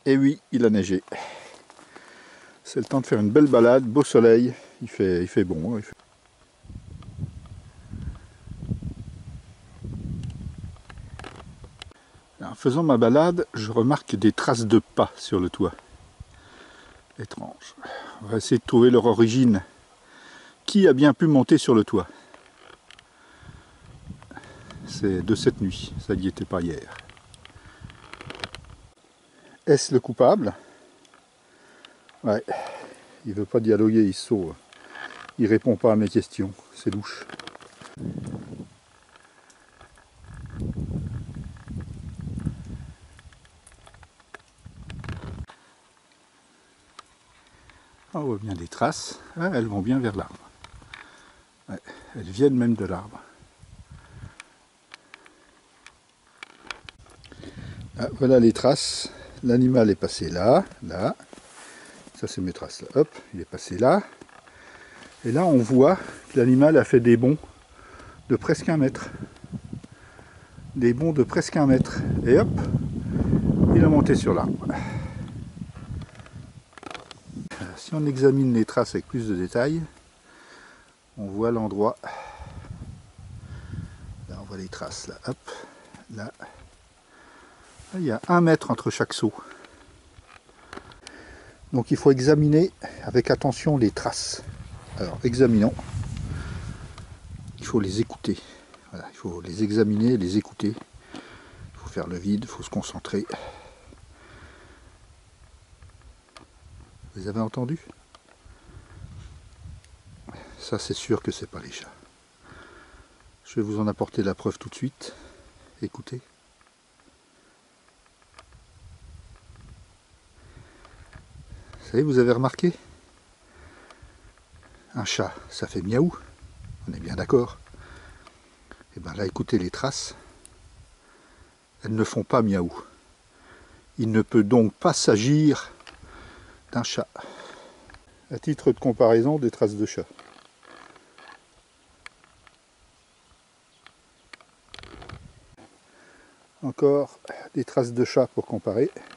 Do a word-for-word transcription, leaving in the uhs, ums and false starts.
Et oui, il a neigé. C'est le temps de faire une belle balade, beau soleil, il fait, il fait bon. Il fait... En faisant ma balade, je remarque des traces de pas sur le toit. Étrange. On va essayer de trouver leur origine. Qui a bien pu monter sur le toit? C'est de cette nuit, ça n'y était pas hier. Est-ce le coupable? Ouais, il veut pas dialoguer, il se sauve. Il répond pas à mes questions, c'est louche. On voit bien des traces, ah, elles vont bien vers l'arbre. Ouais, elles viennent même de l'arbre. Ah, voilà les traces, l'animal est passé là, là. Ça c'est mes traces là, hop, il est passé là. Et là on voit que l'animal a fait des bonds de presque un mètre. Des bonds de presque un mètre. Et hop, il a monté sur l'arbre. Si on examine les traces avec plus de détails, on voit l'endroit. Là on voit les traces, là, hop, là. Là, il y a un mètre entre chaque saut. Donc il faut examiner avec attention les traces. Alors examinons. Il faut les écouter. Voilà, il faut les examiner, les écouter. Il faut faire le vide, il faut se concentrer. Vous avez entendu? Ça c'est sûr que c'est pas les chats. Je vais vous en apporter la preuve tout de suite. Écoutez. Vous savez, vous avez remarqué? Un chat, ça fait miaou. On est bien d'accord. Et bien là, écoutez les traces. Elles ne font pas miaou. Il ne peut donc pas s'agir d'un chat. À titre de comparaison, des traces de chat. Encore des traces de chat pour comparer.